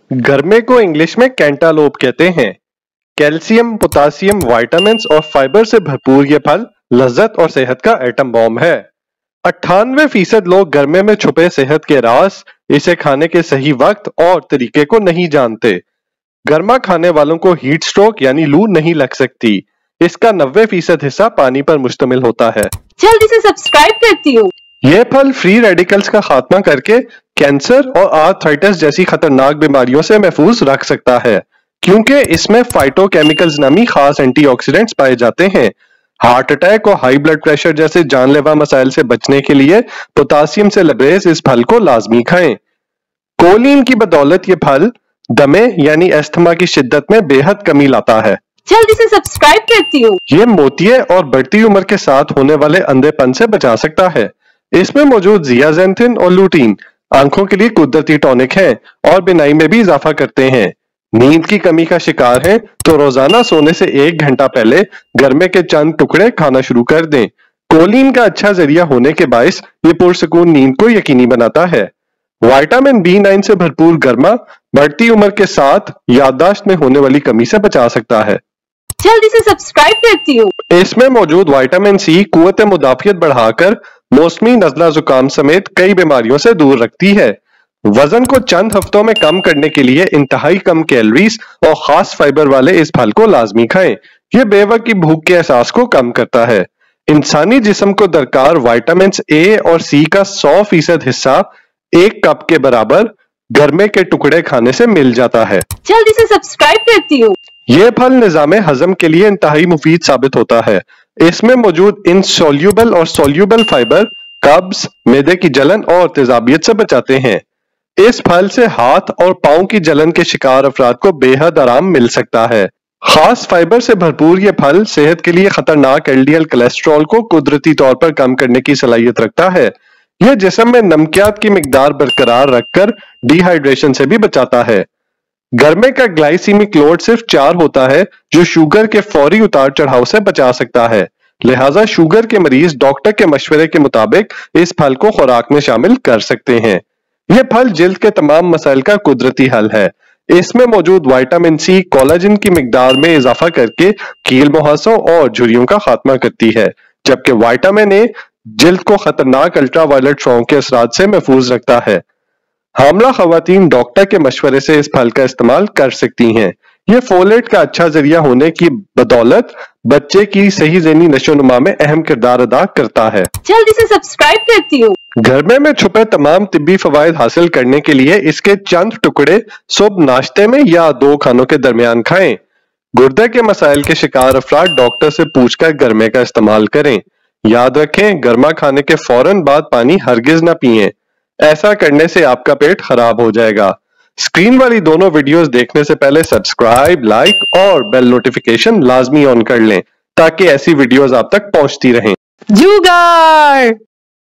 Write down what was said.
गरमे को इंग्लिश में कैंटालोप कहते हैं। कैल्शियम, पोटासियम, विटामिन्स और फाइबर से भरपूर ये फल लज्जत और सेहत का एटम बॉम्ब है। 98% लोग गरमे में छुपे सेहत के राज, इसे खाने के सही वक्त और तरीके को नहीं जानते। गरमा खाने वालों को हीट स्ट्रोक यानी लू नहीं लग सकती। इसका 90% हिस्सा पानी पर मुश्तमिल होता है। जल्दी से सब्सक्राइब करती हूँ। यह फल फ्री रेडिकल्स का खात्मा करके कैंसर और आर्थराइटिस जैसी खतरनाक बीमारियों से महफूज रख सकता है, क्योंकि इसमें फाइटोकेमिकल्स नामी खास एंटीऑक्सीडेंट्स पाए जाते हैं। हार्ट अटैक और हाई ब्लड प्रेशर जैसे जानलेवा मसाइल से बचने के लिए पोटासियम से लबरेज इस फल को लाजमी खाएं। कोलिन की बदौलत ये फल दमे यानी अस्थमा की शिद्दत में बेहद कमी लाता है। जल्दी से सब्सक्राइब करती हूँ। ये मोतिये और बढ़ती उम्र के साथ होने वाले अंधेपन से बचा सकता है। इसमें मौजूद जियाजेंथिन और लूटीन आंखों के लिए कुदरती टॉनिक है और बिनाई में भी इजाफा करते हैं। नींद की कमी का शिकार हैं तो रोजाना सोने से 1 घंटा पहले गरमे के चंद टुकड़े खाना शुरू कर दें। कोलिन का अच्छा जरिया होने के बायस ये पुरसकून नींद को यकीनी बनाता है। विटामिन B9 से भरपूर गरमा बढ़ती उम्र के साथ याददाश्त में होने वाली कमी से बचा सकता है। जल्दी से सब्सक्राइब करती हूँ। इसमें मौजूद विटामिन C कुव्वत मुदाफियत बढ़ाकर मौसमी नजला जुकाम समेत कई बीमारियों से दूर रखती है। वजन को चंद हफ्तों में कम करने के लिए इंतहाई कम कैलोरीज और खास फाइबर वाले इस फल को लाजमी खाएं। यह बेवक की भूख के एहसास को कम करता है। इंसानी जिस्म को दरकार विटामिन A और C का 100% हिस्सा 1 कप के बराबर गरमे के टुकड़े खाने से मिल जाता है। जल्दी से सब्सक्राइब करती हूँ। यह फल निजामे हजम के लिए इंतहाई मुफीद साबित होता है। इसमें मौजूद इनसोल्यूबल और सोल्यूबल फाइबर कब्ज, मैदे की जलन और तेजाबियत से बचाते हैं। इस फल से हाथ और पांव की जलन के शिकार अफराद को बेहद आराम मिल सकता है। खास फाइबर से भरपूर ये फल सेहत के लिए खतरनाक LDL कोलेस्ट्रॉल को कुदरती तौर पर कम करने की सलाहियत रखता है। यह जिस्म में नमकियात की मिकदार बरकरार रखकर डिहाइड्रेशन से भी बचाता है। गरमे का ग्लाइसीमिक लोड सिर्फ 4 होता है, जो शुगर के फौरी उतार चढ़ाव से बचा सकता है। लिहाजा शुगर के मरीज डॉक्टर के मशवरे के मुताबिक इस फल को खुराक में शामिल कर सकते हैं। यह फल जिल्द के तमाम मसाइल का कुदरती हल है। इसमें मौजूद विटामिन C कोलाजन की मिकदार में इजाफा करके कील मुहासों और झुर्रियों का खात्मा करती है, जबकि विटामिन A जिल्द को खतरनाक अल्ट्रावायलेट शॉ के असरात से महफूज रखता है। हामला खवातीन डॉक्टर के मशवरे से इस फल का इस्तेमाल कर सकती हैं। यह फोलेट का अच्छा जरिया होने की बदौलत बच्चे की सही ज़हनी नशोनुमा में अहम किरदार अदा करता है। जल्दी से सब्सक्राइब करती हूँ। गरमे में छुपे तमाम तिब्बी फवायद हासिल करने के लिए इसके चंद टुकड़े सुबह नाश्ते में या 2 खानों के दरमियान खाएं। गुर्दे के मसाइल के शिकार अफराद डॉक्टर से पूछकर गरमे का इस्तेमाल करें। याद रखें, गरमा खाने के फौरन बाद पानी हरगिज ना पिएं। ऐसा करने से आपका पेट खराब हो जाएगा। स्क्रीन वाली दोनों वीडियोस देखने से पहले सब्सक्राइब, लाइक और बेल नोटिफिकेशन लाजमी ऑन कर लें, ताकि ऐसी वीडियोस आप तक पहुंचती रहें। जुगाड़।